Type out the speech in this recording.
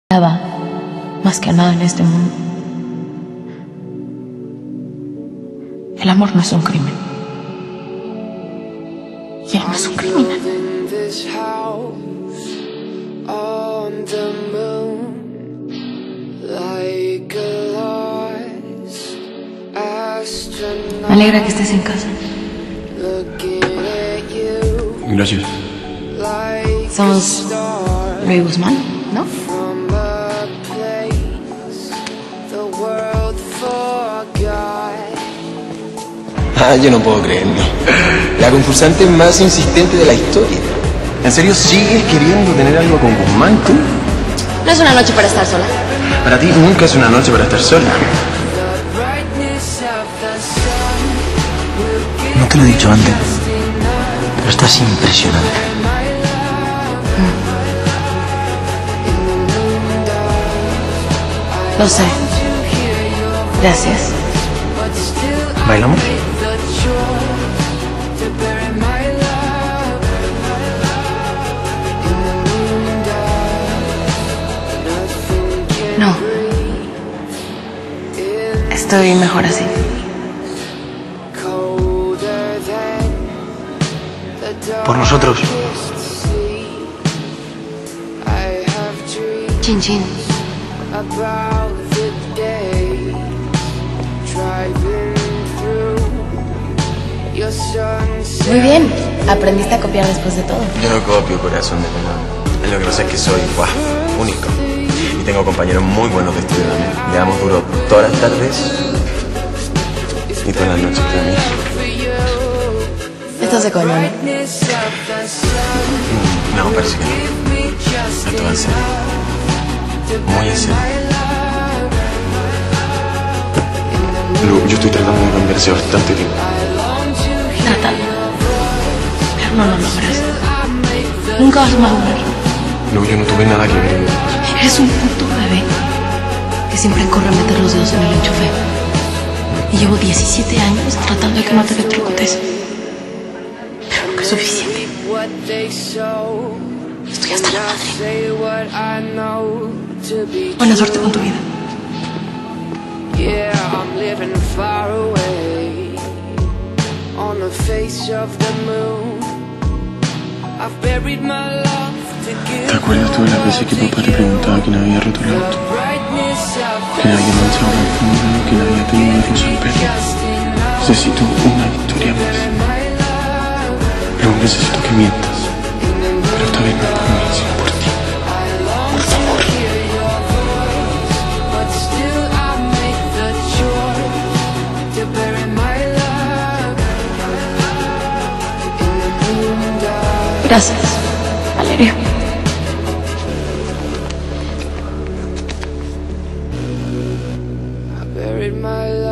Nada, más que nada en este mundo. El amor no es un crimen. Y él no es un criminal. Me alegra que estés en casa. Gracias. Somos Luis Guzmán, ¿no? Yo no puedo creerlo. La concursante más insistente de la historia. ¿En serio sigues queriendo tener algo con Guzmán, tú? No es una noche para estar sola. Para ti nunca es una noche para estar sola. No te lo he dicho antes, pero estás impresionante. Lo sé. Gracias. ¿Bailamos? No. Estoy mejor así. Por nosotros. Chin chin. Muy bien. Aprendiste a copiar después de todo. Yo no copio, corazón de melón. Lo que pasa es que soy, único. Y tengo compañeros muy buenos de estudio también. Le damos duro todas las tardes y todas las noches también. Estás de coño, ¿no? No, parece que no. Esto va en serio. Muy en serio. Lu, yo estoy tratando de cambiar hace bastante tiempo. Trátalo. Pero no lo logras. Nunca vas a madurar. Lu, yo no tuve nada que ver en eso. Eres un puto bebé que siempre corre a meter los dedos en el enchufe. Y llevo 17 años tratando de que no te electrocutes. Pero nunca es suficiente. Estoy hasta la madre. Buena suerte con tu vida. Yeah, I'm living far away on the face of the moon. I've buried my love to give. ¿Te acuerdas tú de las veces que papá le preguntaba quién había roto el auto? Que nadie manchaba la alfombra, que nadie tenía una rosa al pelo. Necesito una victoria más. Luego necesito que mientas. Pero esta vez no es por mí, sino por ti. Por favor. Gracias, Valeria. I buried my love.